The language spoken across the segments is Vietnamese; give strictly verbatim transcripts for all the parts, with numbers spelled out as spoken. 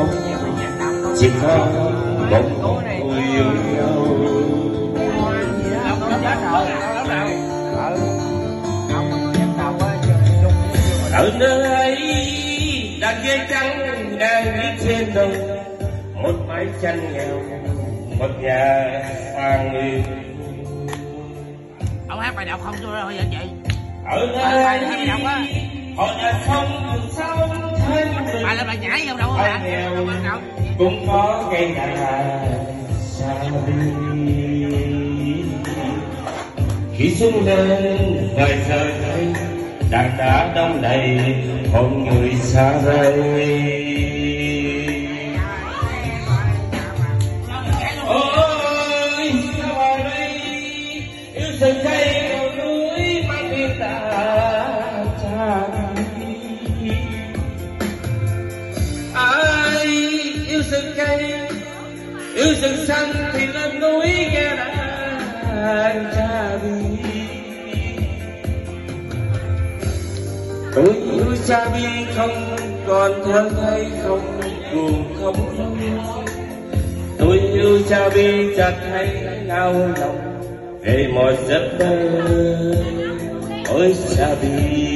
không chỉ có một người yêu nhau. Ở nơi ấy đàn dây trắng đang viết trên đầu một mái tranh nghèo, một nhà sang người. Ông hát bài đọc không tôi rồi vậy chị? Ở nơi ấy họ đã không sao thấy bài là bài nhảy không đâu ai nghèo cũng có cây nhà xa đi. Khi xuống lên vài giờ thấy đàn đã đông đầy hồn người xa vời. Ôi sao ở đây yêu rừng cây cầu núi mang tiếng ta cha đi. Ai yêu rừng cây yêu rừng xanh thì lên núi nghe đàn cha đi. Tôi yêu cha đi không còn thương thấy không buồn không vui. Tôi yêu cha bi chợt thấy đau lòng về một giấc mơ. Ôi cha bi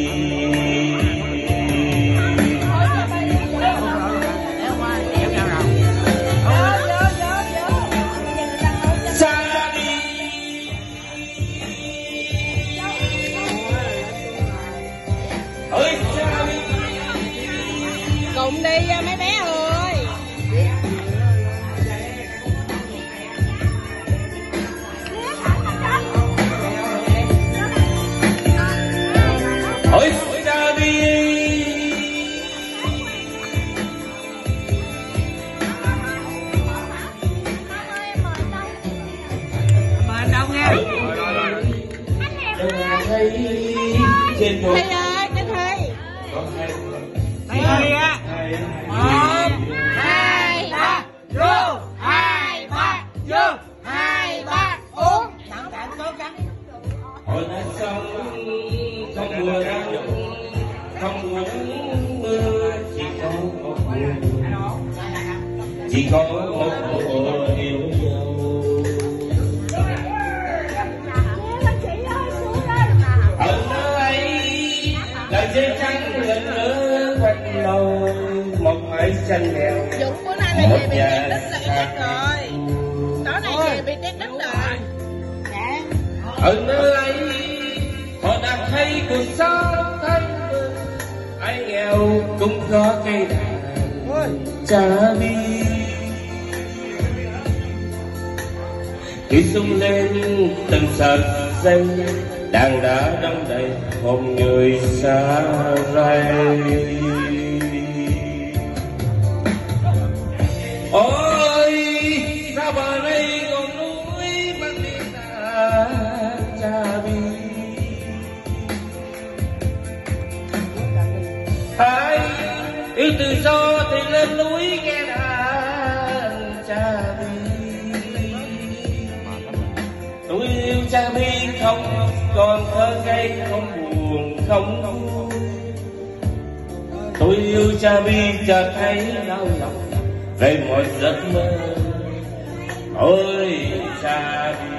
cùng đi mấy bé ơi. Ôi cha đi mời đâu nha. Trên một Thi ơi, cái Thi. Thầy ơi á. Một, Hai, ba, vô. Hai, ba, vô. Hai, ba, uống. Nặng cạn cố gắng. hồi đã sống không mùa nắng không mùa nắng mưa, chỉ có một mùa chỉ có một mùa yêu nhau. Ở nơi ấy là dây trắng lần nữa quanh lâu một mái tranh nghèo. Dũng bữa nay là về bị tét đứt là ít rồi. Tối nay về bị tét đứt rồi. Dạ. Ở nơi ấy họ đã thấy cuộc sống thanh bình, ai nghèo cũng có cây đàn cha bi. Khi sung lên từng sợi dây đàn đã đong đầy hồn người xa rây. Ôi sao bờ đây còn núi mang tiếng ta cha bi. Ai yêu tự do thì lên núi nghe đàn cha bi. Tôi yêu cha bi không còn thơ ngây không buồn không vui. Tôi yêu cha bi chợt thấy đau lòng về một giấc mơ. Ôi cha bi